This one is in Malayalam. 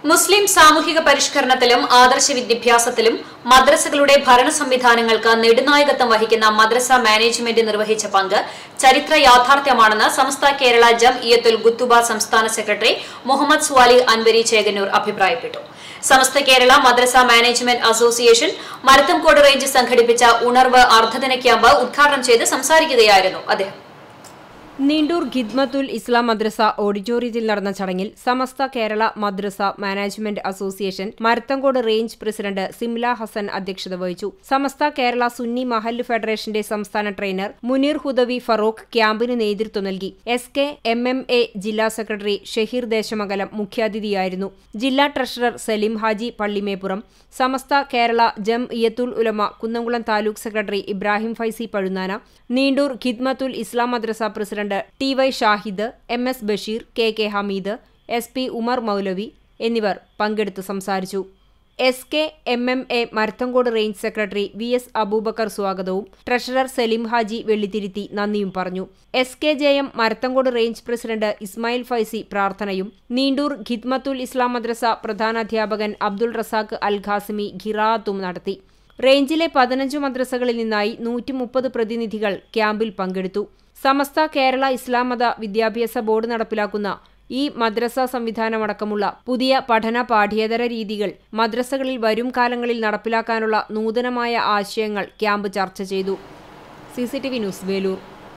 മുസ്ലിം സാമൂഹിക പരിഷ്കരണത്തിലും ആദർശ വിദ്യാഭ്യാസത്തിലും മദ്രസകളുടെ ഭരണ സംവിധാനങ്ങൾക്ക് നെടുനായകത്വം വഹിക്കുന്ന മദ്രസ മാനേജ്മെന്റ് നിർവഹിച്ച പങ്ക് ചരിത്ര യാഥാർത്ഥ്യമാണെന്ന് സമസ്ത കേരള ജംഇയ്യത്തുൽ ഖുത്തുബ സംസ്ഥാന സെക്രട്ടറി മുഹമ്മദ് സ്വാലി അൻവരി ചേകന്നൂർ അഭിപ്രായപ്പെട്ടു. Samastha Kerala Madrasa management association Marathamkode range സംഘടിപ്പിച്ച ഉണർവ് അർദ്ധദിന ക്യാമ്പ് ഉദ്ഘാടനം ചെയ്ത് സംസാരിക്കുകയായിരുന്നു അദ്ദേഹം. നീണ്ടൂർ ഖിദ്മത്തുൽ ഇസ്ലാം മദ്രസ ഓഡിറ്റോറിയത്തിൽ നടന്ന ചടങ്ങിൽ Samastha Kerala Madrasa management association Marathamkode range president Simla Hasan അധ്യക്ഷത വഹിച്ചു. സമസ്ത കേരള സുന്നി മഹല്ല് ഫെഡറേഷന്റെ സംസ്ഥാന ട്രെയിനർ മുനീർ ഹുദവി ഫറൂഖ് ക്യാമ്പിന് നേതൃത്വം നൽകി. SKMMA ജില്ലാ സെക്രട്ടറി ഷഹീർ ദേശമംഗലം മുഖ്യാതിഥിയായിരുന്നു. ജില്ലാ treasurer Saleem Haji Pallimeppuram, Samastha Kerala Jamiyyathul Ulama Kunnamkulam taluk secretary Ibrahim Faizy Pazhunnana, Neendoor Khidmathul Islam Madrasa president TY Shahid, MS Basheer, KK Hameed, SP Umar Moulavi എന്നിവർ പങ്കെടുത്ത് സംസാരിച്ചു. SKMMA Marathamkode range secretary VS Aboobacker സ്വാഗതവും ട്രഷറർ സലീം ഹാജി വെള്ളിത്തിരുത്തി നന്ദിയും പറഞ്ഞു. SKJM Marathamkode range president Ismail Faizy പ്രാർത്ഥനയും, നീണ്ടൂർ ഖിദ്മത്തുൽ ഇസ്ലാം മദ്രസ പ്രധാനാധ്യാപകൻ അബ്ദുൾ റസാഖ് അൽ ഖാസിമി ഖിറാഅത്തും നടത്തി. റേഞ്ചിലെ 15 മദ്രസകളിൽ നിന്നായി 130 പ്രതിനിധികൾ ക്യാമ്പിൽ പങ്കെടുത്തു. സമസ്ത കേരള ഇസ്ലാം മത വിദ്യാഭ്യാസ ബോർഡ് നടപ്പിലാക്കുന്ന ഈ മദ്രസ സംവിധാനമടക്കമുള്ള പുതിയ പഠന പാഠ്യേതര രീതികൾ മദ്രസകളിൽ വരും കാലങ്ങളിൽ നടപ്പിലാക്കാനുള്ള നൂതനമായ ആശയങ്ങൾ ക്യാമ്പ് ചർച്ച ചെയ്തു. CCTV news, Velur.